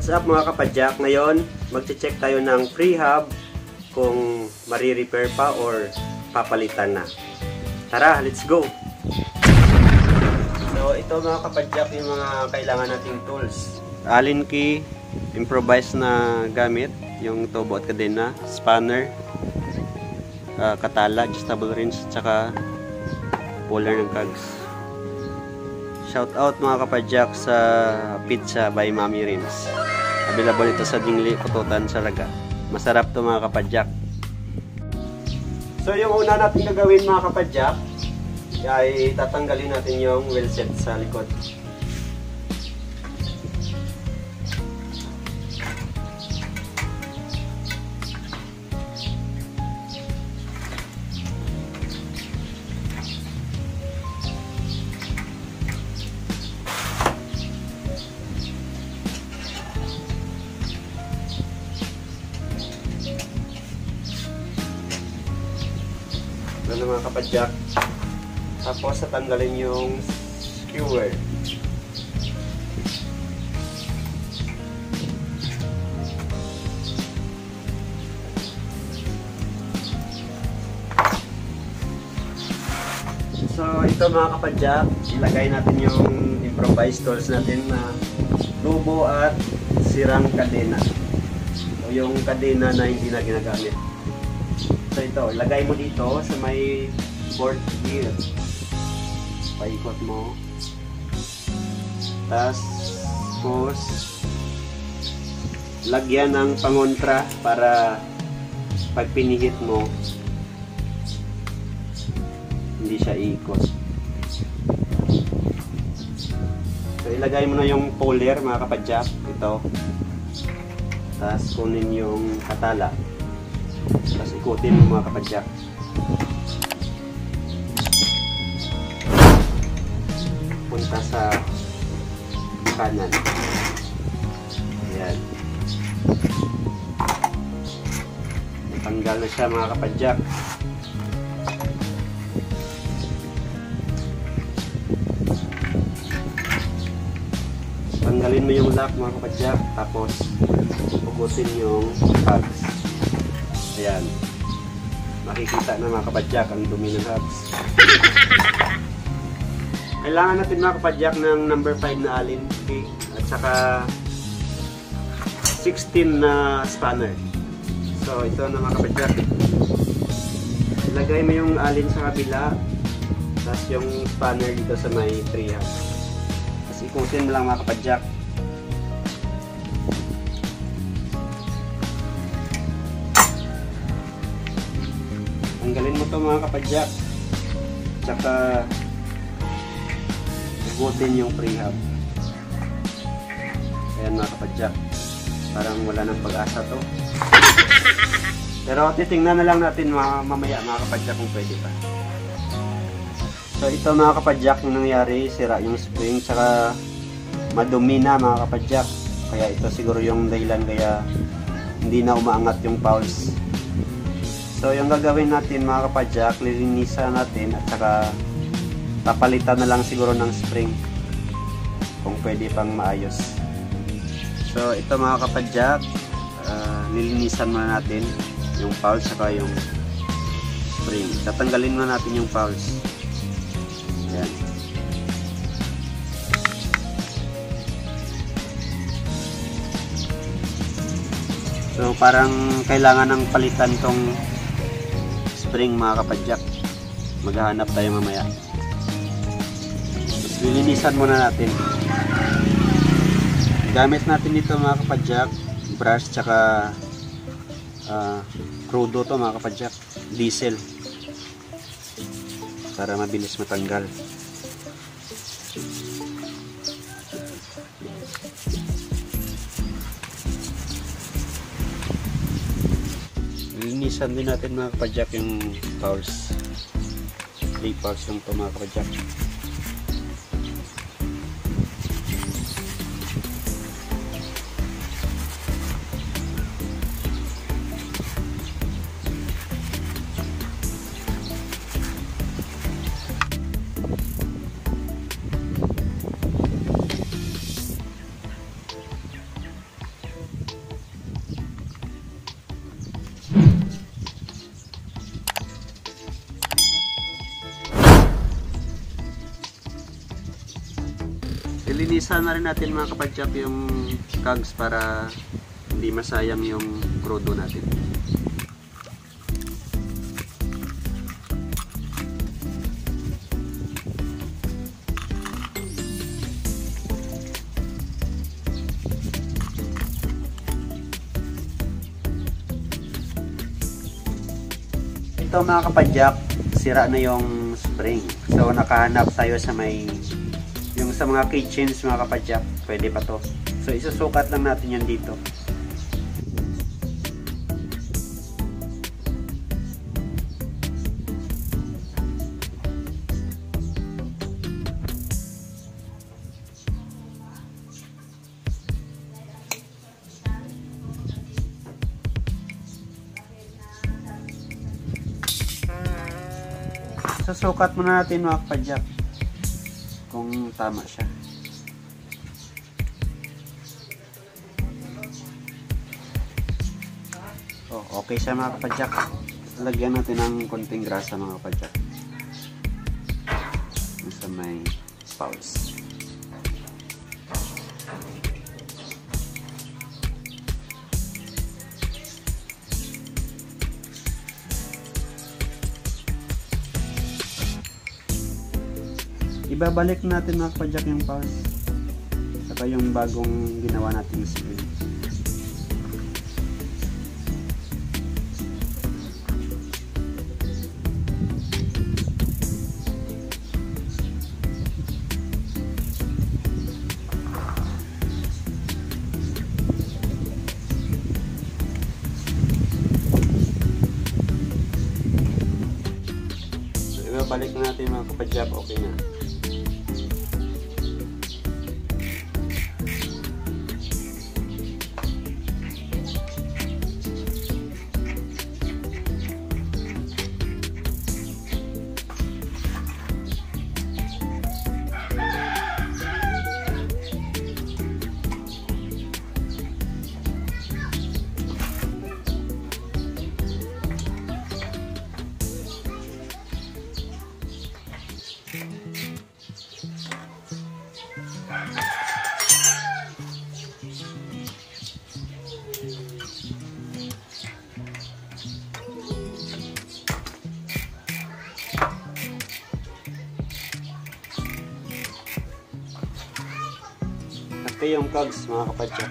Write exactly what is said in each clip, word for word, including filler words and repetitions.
What's up mga kapadyak? Ngayon, magche-check tayo ng free hub kung mari-repair pa or papalitan na. Tara, let's go! So, ito mga kapadyak yung mga kailangan nating tools. Allen key, improvised na gamit, yung tubo at kadena, spanner, uh, katala, adjustable wrench, tsaka puller ng cogs. Shout out mga kapadyak sa pizza by Mami Rims. Available ito sa Dingli, Kututan, Saraga. Masarap to mga kapadyak. So yung una natin gagawin mga kapadyak ay tatanggalin natin yung wheel set sa likod. Ano mga kapadyak, tapos tatanggalin yung skewer. So ito mga kapadyak, ilagay natin yung improvised tools natin na tubo at sirang kadena o yung kadena na hindi na ginagamit. So ito, ilagay mo dito sa may board gear. Paikot mo. Tapos lagyan ng pangontra para pag pinihit mo hindi siya iikot. So ilagay mo na yung puller mga kapadyak. Ito. Tapos kunin yung katala. Tapos ikutin mo mga kapadyak. Punta sa kanan. Ayan. Tanggal na siya mga kapadyak. Tanggalin mo yung lock mga kapadyak. Tapos pugutin yung hubs. Ayan. Makikita na mga kapadyak ang dumi ng hubs. Kailangan natin mga kapadyak ng number five na Allen key at saka sixteen na spanner. So ito na mga kapadyak. Ilagay mo yung Allen sa kabila, tapos yung spanner dito sa may three hubs. Tapos ikutin mo lang mga kapadyak. Tanggalin mo to mga kapadyak. Tsaka igutin yung prehab. Ayan mga kapadyak. Parang wala ng pag-asa to. Pero titingnan na lang natin mamaya mga kapadyak kung pwede pa. So ito mga kapadyak yung nangyari. Sira yung spring. Tsaka madumi na mga kapadyak. Kaya ito siguro yung dahilan kaya hindi na umaangat yung pulse. So yung gagawin natin mga kapadyak, lilinisan natin at saka papalitan na lang siguro ng spring kung pwede pang maayos. So ito mga kapadyak, uh, lilinisan muna natin yung pulse saka yung spring. Tatanggalin muna natin yung pulse. Ayan. So parang kailangan ng palitan tong spring mga kapadyak. Maghahanap tayo mamaya. Tapos lilinisan muna natin. Gamit natin dito mga kapadyak, brush tsaka uh, crudo to mga kapadyak, diesel, para mabilis matanggal. Linisan din natin mga kapadyak yung pulse. three pulse lang ito mga kapadyak. Ilinisan na rin natin mga kapadyak yung cogs para hindi masayang yung crudo natin. Ito mga kapadyak, sira na yung spring. So nakahanap tayo sa may yung sa mga keychains mga kapadyak, pwede pa to. So isusukat lang natin yan dito. Susukat muna natin mga kapadyak kung tama siya. Oh, okay siya mga kapadyak. Lagyan natin ng konting grasa mga kapadyak sa may spouse. Ibabalik natin mga kapadyak yung pause saka yung bagong ginawa natin spring. So, ibabalik natin mga kapadyak, okay na. Ito yung cogs mga kapadyak.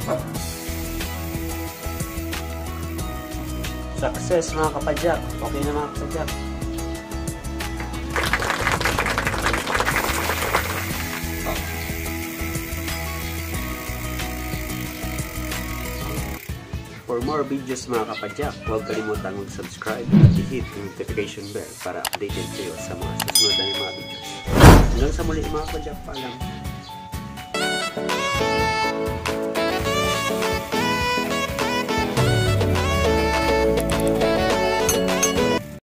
Success mga kapadyak. Okay na mga kapadyak. For more videos mga kapadyak, huwag kalimutang mag-subscribe at i-hit yung notification bell para updated kayo sa mga susunod na mga videos. Hanggang sa muli mga kapadyak, paalam.